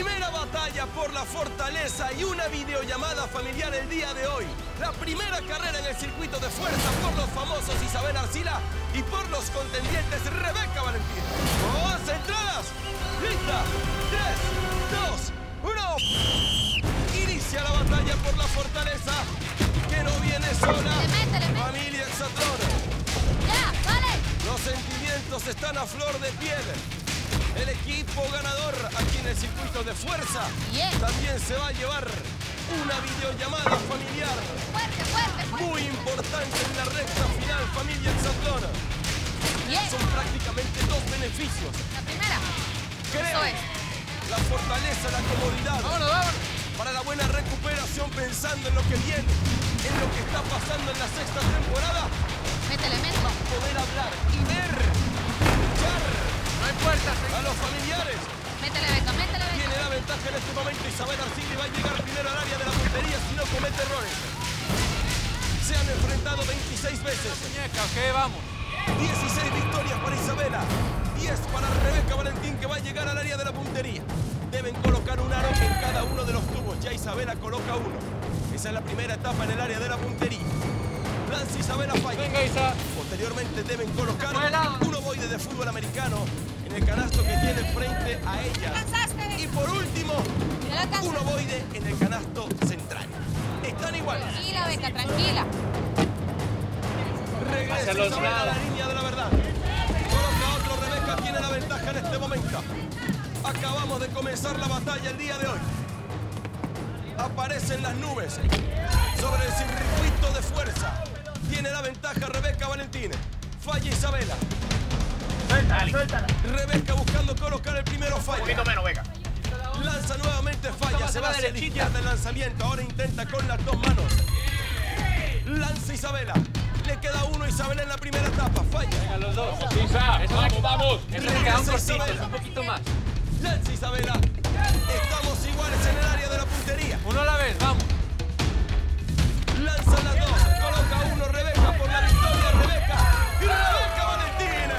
Primera batalla por la fortaleza y una videollamada familiar el día de hoy. La primera carrera en el circuito de fuerza por los famosos Isabel Arcila y por los contendientes Rebeca Valentín. ¡Concentradas! ¡Lista! 3, 2, 1. Inicia la batalla por la fortaleza, que no viene sola. Métele. Familia Exatlón. ¡Ya, vale! Los sentimientos están a flor de piel. El equipo ganador aquí en el circuito de fuerza también se va a llevar una videollamada familiar. Fuerte. Muy importante en la recta final, familia Exatlón. Son prácticamente dos beneficios. La primera. Creo, Eso es. la fortaleza, la comodidad. Vámonos. Para la buena recuperación, pensando en lo que viene, en lo que está pasando en la sexta temporada. Métele. Poder hablar y ver, escuchar No hay puertas. a los familiares. Métele, Beca. Tiene la ventaja en este momento Isabel Arcila y va a llegar primero al área de la puntería si no comete errores. Se han enfrentado 26 veces. Muñeca, ok, vamos. 16 victorias para Isabela, 10 para Rebeca Valentín, que va a llegar al área de la puntería. Deben colocar un aro en cada uno de los tubos. Ya Isabela coloca uno. Esa es la primera etapa en el área de la puntería. Lanza Isabela falla. Venga, Isa. Posteriormente deben colocar ¡Fuera! un ovoide de fútbol americano en el canasto que tiene frente a ella. Y por último, un ovoide en el canasto central. Están iguales. Tranquila, Beca, tranquila. Regresa Hacia los Isabela a la lados. línea de la verdad. Coloca otro, Rebeca tiene la ventaja en este momento. Acabamos de comenzar la batalla el día de hoy. Aparecen las nubes sobre el circuito de fuerza. Tiene la ventaja Rebeca Valentín. Falla Isabela. Suéltala. Rebeca buscando colocar el primero, falla. Un poquito menos, venga. Lanza nuevamente, falla. Se va hacia la izquierda el lanzamiento. Ahora intenta con las dos manos. Lanza Isabela. Le queda uno Isabela en la primera etapa. Falla. Venga, los dos. Isa, vamos. Eso le queda un cortito, Isabela. un poquito más. Lanza Isabela. Estamos iguales en el área de la puntería. Uno a la vez, vamos. Lanza las dos. Coloca uno Rebeca por la victoria. Rebeca. Y Rebeca Valentín.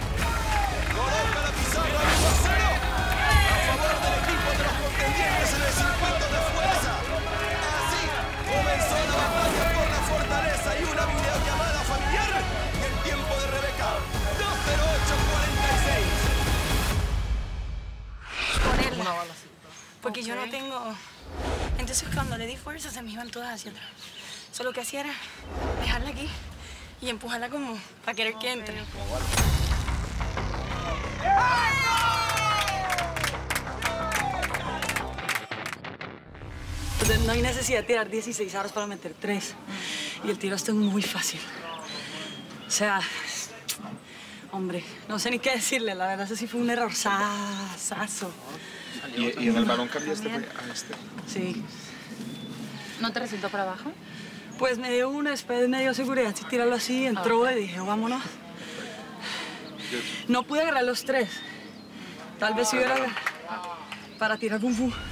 Coloca la pizarra 1-0 a favor del equipo de los contendientes en el circuito de fuerza. Así comenzó la batalla por la fortaleza y una videollamada familiar. Y el tiempo de Rebeca, 2:08:46. Ponerla. Porque yo no tengo... Entonces cuando le di fuerza se me iban todas hacia atrás. Solo que hacía era dejarla aquí y empujarla como para querer que entre. Entonces, no hay necesidad de tirar 16 aros para meter 3. Y el tiro está muy fácil. O sea, hombre, no sé ni qué decirle. La verdad, eso sí fue un error sasazo. ¿Y en el balón cambiaste a este? Sí. ¿No te resultó para abajo? Pues me dio una, después me dio seguridad si tirarlo así, entró y dije, vámonos. No pude agarrar los 3. Tal vez si hubiera para tirar kung fu.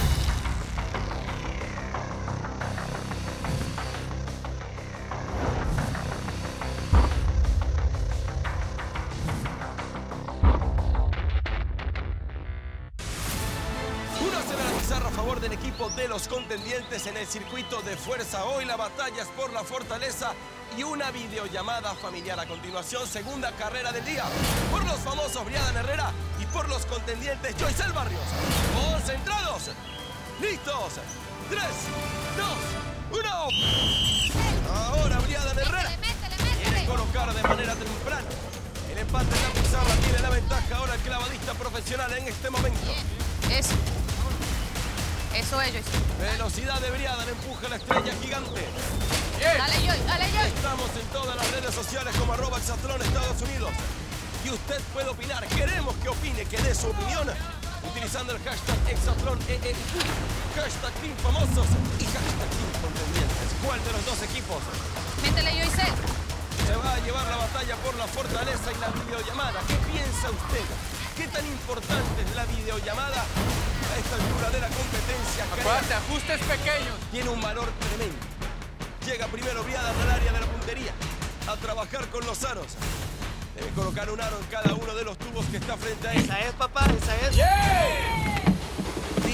A favor del equipo de los contendientes en el circuito de fuerza. Hoy la batalla es por la fortaleza y una videollamada familiar. A continuación, segunda carrera del día por los famosos Briadan Herrera y por los contendientes Joycel Barrios. Concentrados, listos, 3, 2, 1. Ahora Briadan Herrera quiere colocar de manera temprana el empate en la pizarra. Tiene la ventaja ahora el clavadista profesional en este momento. Bien. Eso es, Joyce. Velocidad de Briadan, empuja la estrella gigante. Dale, Joy. Estamos en todas las redes sociales como @Exatlón Estados Unidos. Y usted puede opinar. Queremos que opine, que dé su opinión. Utilizando el hashtag ExatlónEEQ, hashtag Team Famosos y hashtag Team Contendientes. ¿Cuál de los dos equipos Métele, Joyce. se va a llevar la batalla por la fortaleza y la videollamada? ¿Qué piensa usted? ¿Qué tan importante es la videollamada a esta altura de la competencia? Acuérdate, ajustes pequeños. Tiene un valor tremendo. Llega primero Briadan al área de la puntería a trabajar con los aros. Debe colocar un aro en cada uno de los tubos que está frente a él. Esa es, papá, esa es. ¡Yeah!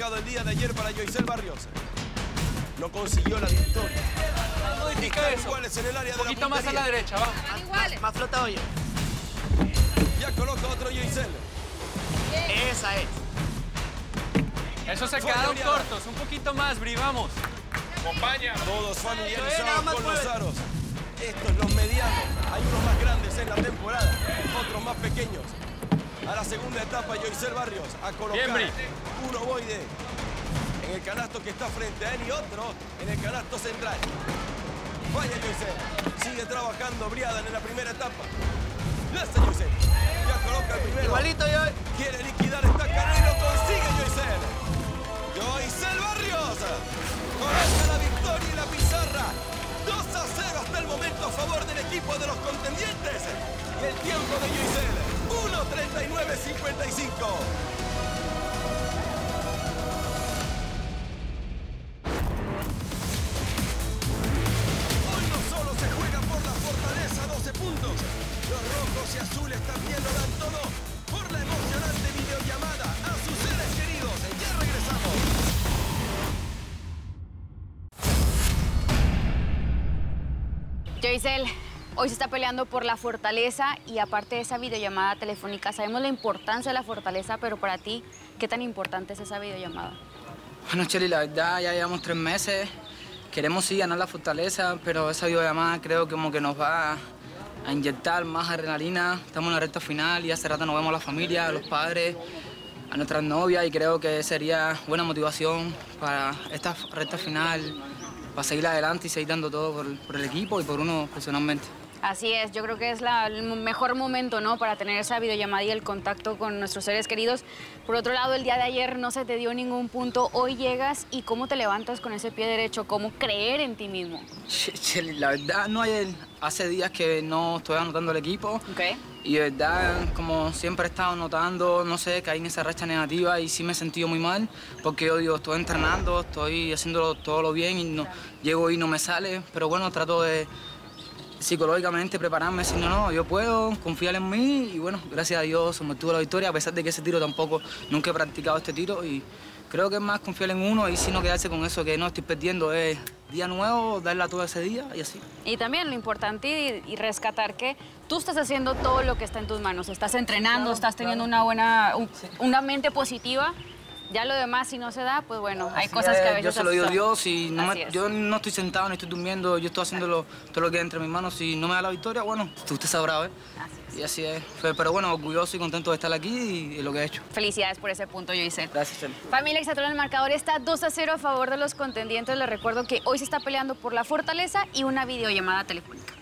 complicado el día de ayer para Yoisel Barrios. No consiguió la victoria. Modifica eso. Iguales en el área de la Un poquito más a la derecha, va. Están iguales. Más flotado yo. Ya coloca otro Yoisel. Esa es. Eso se Fuera, quedaron Briada. cortos. Un poquito más, Bri, vamos. Acompaña. Todos Nada familiarizados más con los mueve. aros. Estos los medianos. Hay unos más grandes en la temporada, otros más pequeños. A la segunda etapa, Yoisel Barrios a colocar Bien, Bri. un ovoide en el canasto que está frente a él y otro en el canasto central. Vaya Yoisel. Sigue trabajando Briada en la primera etapa. Lanza Yoisel. Ya coloca el primero. Igualito yo. Quiere liquidar esta carrera y lo consigue Yoisel. Yoisel Barrios coloca la victoria y la pizarra. 2-0 hasta el momento a favor del equipo de los contendientes. Y el tiempo de Yoisel, 1:39.55. Hoy no solo se juega por la fortaleza, 12 puntos. Los rojos y azules también lo dan todo por la emocionante videollamada a sus seres queridos. Ya regresamos. Yoisel, hoy se está peleando por la fortaleza y aparte de esa videollamada telefónica, sabemos la importancia de la fortaleza, pero para ti, ¿qué tan importante es esa videollamada? Bueno, Chely, la verdad ya llevamos 3 meses. Queremos sí ganar la fortaleza, pero esa videollamada creo que como que nos va a inyectar más adrenalina. Estamos en la recta final y hace rato nos vemos a la familia, a los padres, a nuestras novias y creo que sería buena motivación para esta recta final, para seguir adelante y seguir dando todo por el equipo y por uno personalmente. Así es, yo creo que es el mejor momento, ¿no?, para tener esa videollamada y el contacto con nuestros seres queridos. Por otro lado, el día de ayer no se te dio ningún punto. Hoy llegas y ¿cómo te levantas con ese pie derecho? ¿Cómo creer en ti mismo? Chely, la verdad no hace días que no estoy anotando el equipo. ¿Ok? Y de verdad, como siempre he estado notando, no sé, caí en esa racha negativa y sí me he sentido muy mal porque yo digo, estoy entrenando, estoy haciéndolo todo lo bien y no, llego y no me sale, pero bueno, trato de psicológicamente prepararme, si no, yo puedo, confiar en mí y bueno, gracias a Dios me tuvo la victoria, a pesar de que ese tiro tampoco, nunca he practicado este tiro y creo que es más confiar en uno y si no quedarse con eso que no estoy perdiendo, es día nuevo, darla todo ese día y así. Y también lo importante y rescatar que tú estás haciendo todo lo que está en tus manos. Estás entrenando, estás teniendo una mente positiva. Ya lo demás, si no se da, pues bueno, hay cosas que a veces... Yo se lo digo a Dios y yo no estoy sentado ni estoy durmiendo, yo estoy haciendo todo lo que hay entre mis manos. Si no me da la victoria, bueno, usted sabrá, ¿eh? Así es. Y así es. Pero bueno, orgulloso y contento de estar aquí y lo que he hecho. Felicidades por ese punto, Yoisel. Gracias, Chely. Familia Exatlón, el marcador está 2-0 a favor de los contendientes. Les recuerdo que hoy se está peleando por la fortaleza y una videollamada telefónica.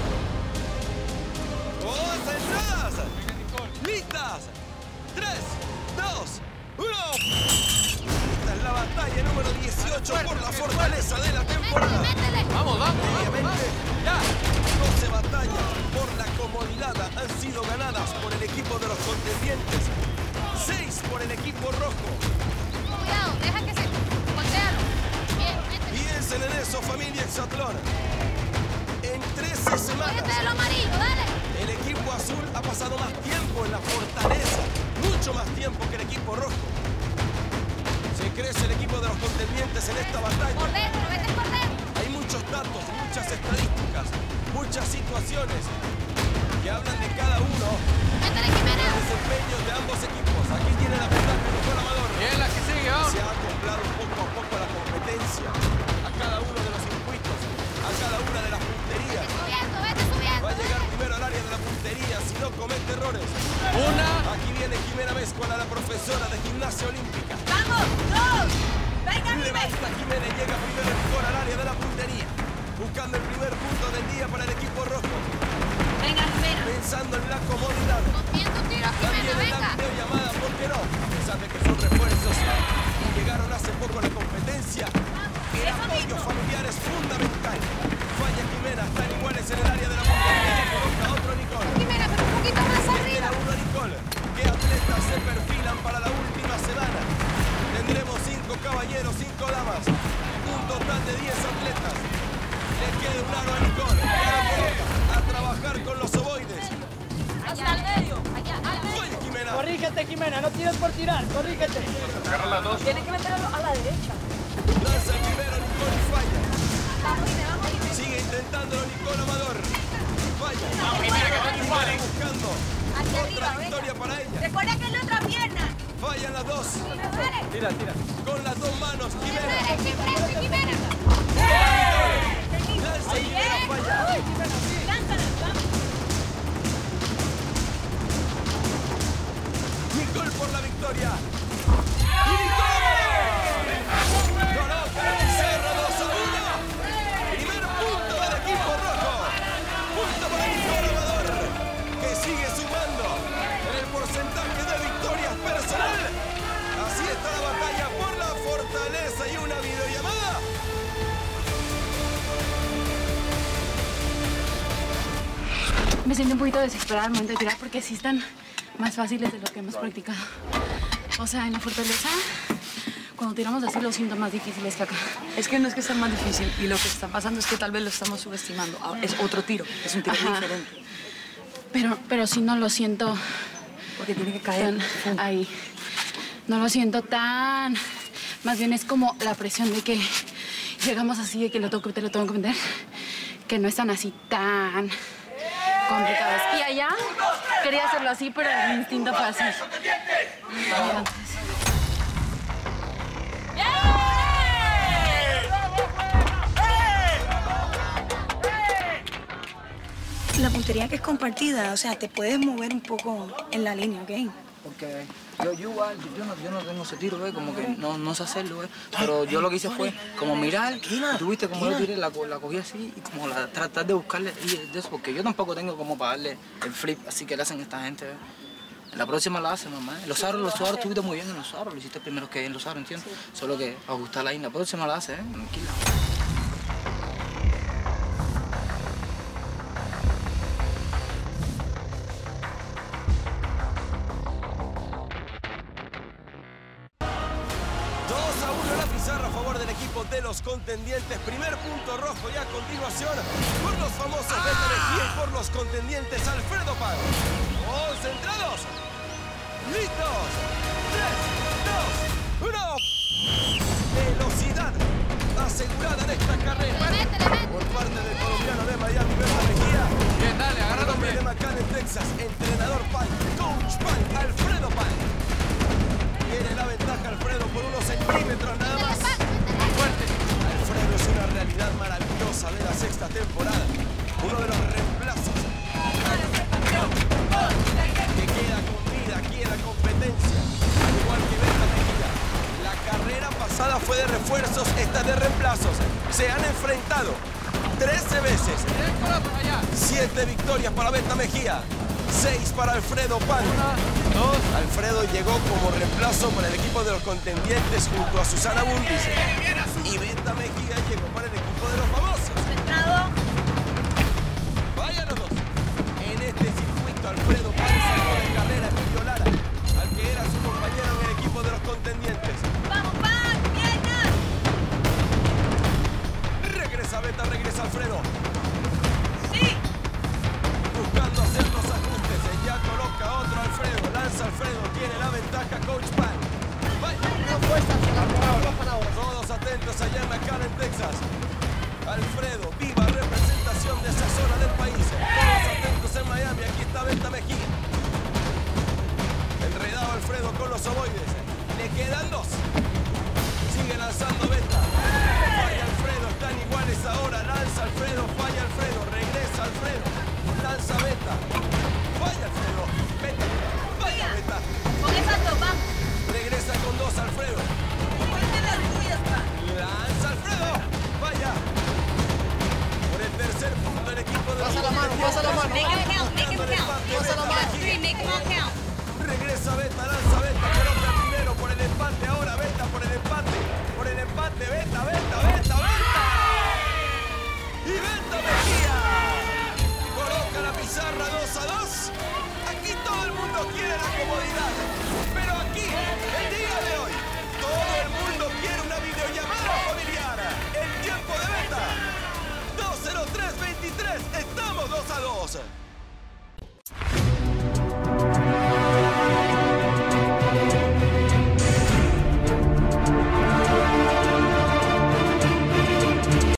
¡Todas entradas! ¡Listas! 3, 2, 1. Esta es la batalla número 18 por la fortaleza de la temporada. Vamos, vamos. Obviamente, Ya. 12 batallas por la comodidad han sido ganadas por el equipo de los contendientes. 6 por el equipo rojo. Cuidado, deja que se... Voltealo. Bien, métele. Piensen en eso, familia Exatlón. En 13 semanas, Métele lo amarillo, dale. el equipo azul ha pasado más tiempo en la fortaleza. Mucho más tiempo que el equipo rojo. Se crece el equipo de los contendientes en esta batalla. Por dentro, vete por dentro. Hay muchos datos, muchas estadísticas, muchas situaciones que hablan de cada uno Métele, de Jimena. los desempeños de ambos equipos. Aquí tiene la ventaja Nicolás Amador. Bien, la que sigue, vamos. Se ha acoplado poco a poco a la competencia, a cada uno de los circuitos, a cada una de las punterías. Subiendo, vete subiendo. Va a llegar primero al área de la puntería si no comete errores. Una. Aquí viene Jimena Mezcuala, la profesora de gimnasia olímpica. ¡Vamos! ¡Dos! ¡Venga, Levanta Jimena y llega primero mejor al área de la puntería. Buscando el primer punto del día para el equipo rojo. Venga, Jimena. Pensando en la comodidad. Confía en tu tiro, También Jimena, en la venga. videollamada, ¿por qué no? A pesar de que son refuerzos y llegaron hace poco a la competencia, el apoyo familiar es fundamental. Falla Jimena, están iguales en el área de la puntería. Coloca otro Nicole. Jimena, pero un poquito más Tiene arriba. a uno Nicole. ¿Qué atletas se perfilan para la última semana? Tendremos 5 caballeros, 5 damas. Un total de 10 atletas. Le queda un aro a Nicole. Ahora coloca a trabajar con los ovoides. Hacia el medio. Allá, allá. Falla Jimena. Jimena. Corrígete, Jimena, no tires por tirar, corrígete. Agarra las dos. Tiene que meterlo a la derecha. Lanza el primero, Nicole y falla. Sigue intentándolo Nicole Amador. Falla. Vamos, Jimena, que no te disparen. Buscando otra victoria para ella. Recuerda que es la otra pierna. Fallan las dos. Tira, tira. Con las dos manos, Jimena. Jimena. Lanza Jimena, falla. Nicole por la victoria. ¡Y Nicole! Coloca la pizarra 2-1. Primer punto del equipo rojo. Punto para Nicole Amador, que sigue sumando en el porcentaje de victorias personal. Así está la batalla por la fortaleza y una videollamada. Me siento un poquito desesperada al momento de tirar porque sí están más fáciles de lo que hemos practicado. O sea, en la fortaleza, cuando tiramos así, los siento más difíciles que acá. Es que no es que sea más difícil y lo que está pasando es que tal vez lo estamos subestimando. Es otro tiro, es un tiro diferente. Pero sí no lo siento Porque tiene que caer. tan ahí. No lo siento tan... Más bien es como la presión de que llegamos así, de que te lo tengo que meter, que no están así tan complicados. Y allá quería hacerlo así, pero el instinto fue así. Entonces, La puntería que es compartida, o sea, te puedes mover un poco en la línea, ¿ok? Porque yo igual, yo no tengo ese tiro, ¿ves? Como que no sé hacerlo, ¿ves? Pero yo lo que hice fue como mirar, y tú viste como yo tiré, la cogí así y como tratar de buscarle y de eso, porque yo tampoco tengo como para darle el flip así que le hacen esta gente, ¿ves? La próxima la hacen, mamá. Los aros estuviste muy bien en los aros, lo hiciste primero que en los aros, ¿entiendes? Solo que ajustarla ahí, la próxima la hace, ¿eh? Tranquila. A favor del equipo de los contendientes. Primer punto rojo y a continuación por los famosos Beta y por los contendientes Alfredo Pan. Concentrados. Listos. 3, 2, 1. Velocidad asegurada en esta carrera. Por parte del colombiano de Miami, Berta Mejía. Bien, dale, agárralo bien. De McAllen, Texas, entrenador Pan, coach Pan, Alfredo Pan. Tiene la ventaja Alfredo por unos centímetros nada más. Fuerte. Alfredo es una realidad maravillosa de la sexta temporada. Uno de los reemplazos que queda con vida aquí en la competencia. Al igual que Berta Mejía. La carrera pasada fue de refuerzos, esta de reemplazos. Se han enfrentado 13 veces. 7 victorias para Berta Mejía. 6 para Alfredo Pan. Alfredo llegó como reemplazo para el equipo de los contendientes junto a Susana Bundis. Y Berta Mejía llegó para el equipo de los famosos. Vayan los dos. En este circuito Alfredo Pan sacó de carrera a Emilio Lara, al que era su compañero en el equipo de los contendientes. ¡Vamos, Pan! ¡Piernas! Regresa Berta, regresa Alfredo. ¡Sí! Buscando hacer los ajustes, ya coloca otro Alfredo, lanza Alfredo, tiene la ventaja Coach Pan. Todos atentos allá en McAllen, Texas. Alfredo, viva representación de esa zona del país. Todos atentos en Miami, aquí está Berta Mejía. Enredado Alfredo con los ovoides. Le quedan 2. Sigue lanzando Berta. Falla Alfredo, están iguales ahora. Lanza Alfredo, falla Alfredo, regresa Alfredo. Lanza Berta. Falla Alfredo. Berta. Falla Berta. Con esas dos, vamos. Regresa con 2 Alfredo. Lanza Alfredo. Vaya. Por el tercer punto el equipo de Pasa la mano, pasa la mano. Make him count, make him count. Pasa la mano. 3, make him all count. Regresa Berta, lanza Berta, coloca primero por el empate, ahora Berta por el empate. Por el empate, Berta, Berta, Berta, Berta. Y Berta Mejía coloca la pizarra 2-2. Aquí todo el mundo quiere la comodidad.